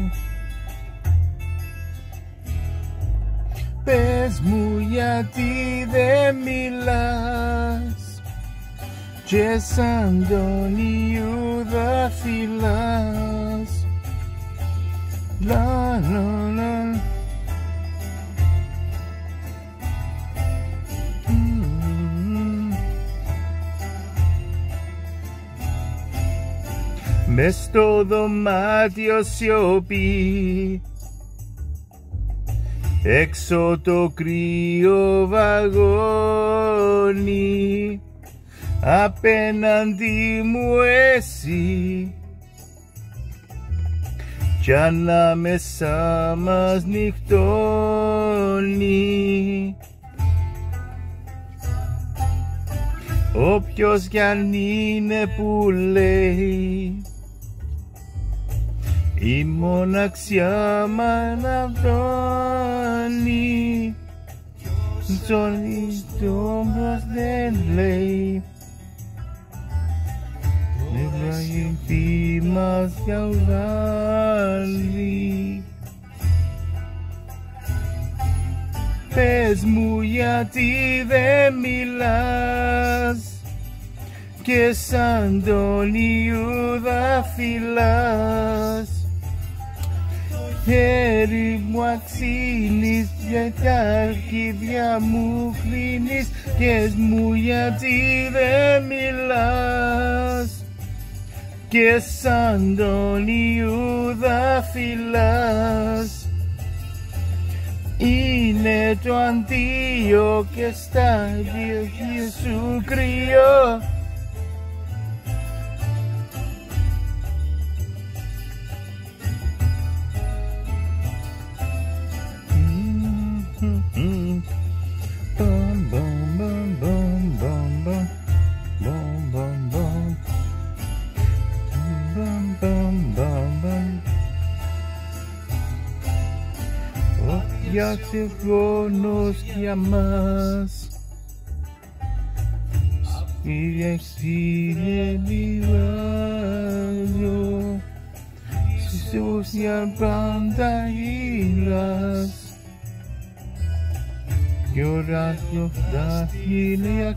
Πες μου γιατί δεν μιλάς και σαν τον Ιούδα φυλάς. Λα λα λα. Μες στο δωμάτιο σιωπή, έξω το κρύο βαγόνι, απέναντι μου εσύ κι ανάμεσα μας νυχτώνει. Όποιος κι αν είναι που λέει η μοναξιά μ' αναβρώνει, ζώνη όμως δεν λέει, δεν βλάγει τι μας διαβάλλει. Πες μου γιατί δεν μιλάς και σαν τον Ιούδα φυλάς. Χέρι μου αξίνεις και τα αρχίδια μου κλείνεις. Πες μου γιατί δεν μιλάς και σαν τον Ιούδα φυλάς. Είναι το αντίο και στα διοχεία σου κρύο. Φτιάξε χρόνος για μας, σπίρε λιβάζω, στις ούσια πάντα ήλας κι ώρα δυο δάχτυλια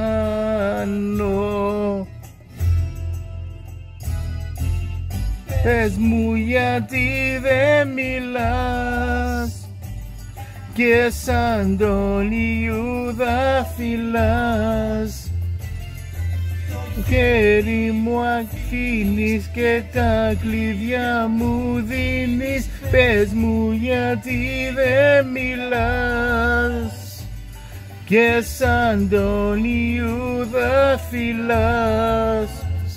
κάνω. Πες μου γιατί δεν μιλάς και σαν τον Ιούδα φυλάς. Το χέρι μου αφήνεις και τα κλειδιά μου δίνεις. Πες μου γιατί δεν μιλάς και σαν τον Ιούδα φυλάς.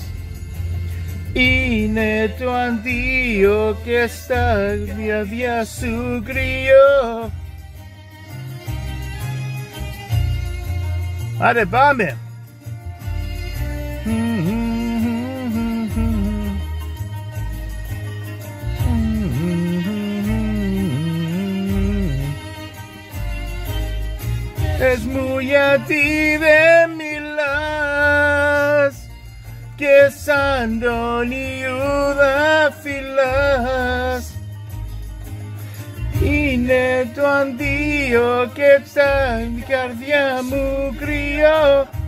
Είναι το αντίο και στα διαδιά σου κρύο. Άντε πάμε! Πες μου γιατί δεν μιλάς και σαν τον Ιούδα φυλάς. Είναι το αντίο και τα καρδιά μου κρύο.